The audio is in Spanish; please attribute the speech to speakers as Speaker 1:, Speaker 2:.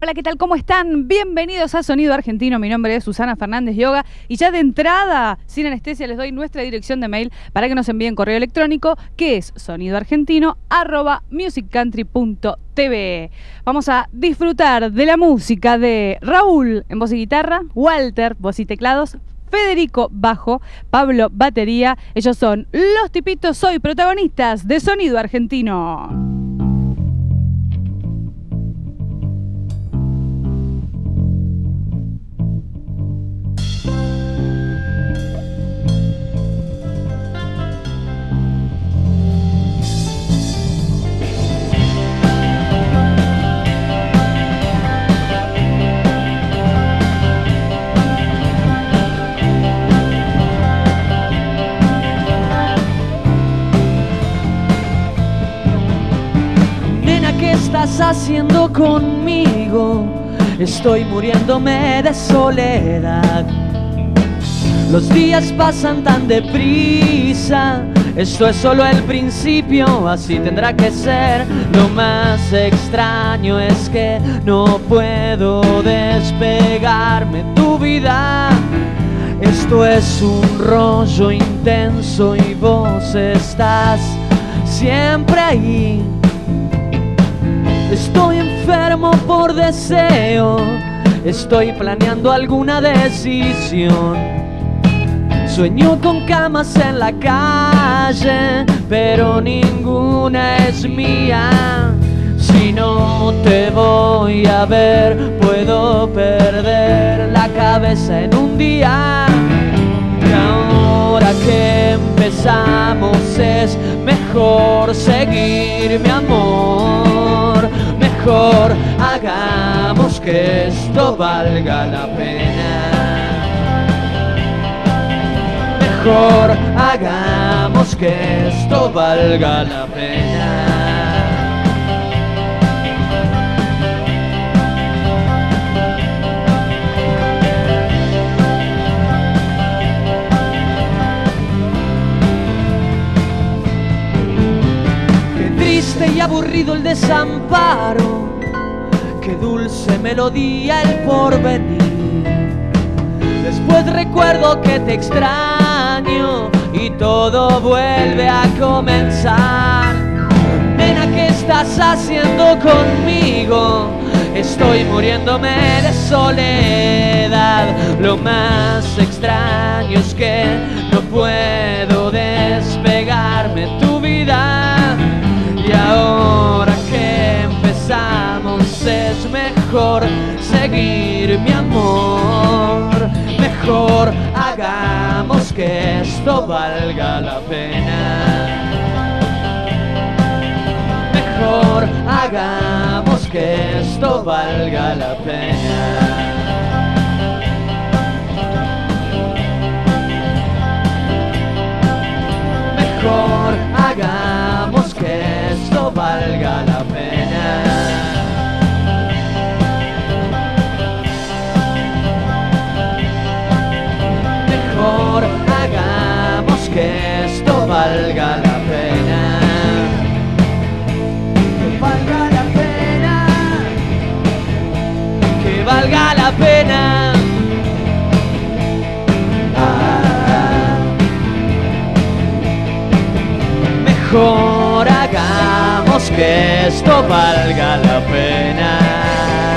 Speaker 1: hola, ¿qué tal? ¿Cómo están? Bienvenidos a Sonido Argentino. Mi nombre es Susana Fernández Yoga y ya de entrada, sin anestesia, les doy nuestra dirección de mail para que nos envíen correo electrónico, que es sonidoargentino@musiccountry.tv. Vamos a disfrutar de la música de Raúl en voz y guitarra, Walter, voz y teclados, Federico bajo, Pablo batería. Ellos son Los Tipitos, hoy protagonistas de Sonido Argentino.
Speaker 2: ¿Qué estás haciendo conmigo? Estoy muriéndome de soledad. Los días pasan tan deprisa. Esto es solo el principio, así tendrá que ser. Lo más extraño es que no puedo despegarme de tu vida. Esto es un rollo intenso y vos estás siempre ahí. Estoy enfermo por deseo, estoy planeando alguna decisión. Sueño con camas en la calle, pero ninguna es mía. Si no te voy a ver, puedo perder la cabeza en un día. Y ahora que empezamos es mejor seguir, mi amor. Mejor hagamos que esto valga la pena. Mejor hagamos que esto valga la pena. Y aburrido el desamparo, qué dulce melodía el porvenir. Después recuerdo que te extraño y todo vuelve a comenzar. Nena, ¿qué estás haciendo conmigo? Estoy muriéndome de soledad. Lo más extraño es que no puedo despegarme de tu vida. Y ahora que empezamos es mejor seguir, mi amor. Mejor hagamos que esto valga la pena. Mejor hagamos que esto valga la pena. Mejor hagamos que esto valga la pena. Mejor hagamos que esto valga la pena. Que valga la pena. Que valga la pena. Mejor hagamos que esto valga la pena.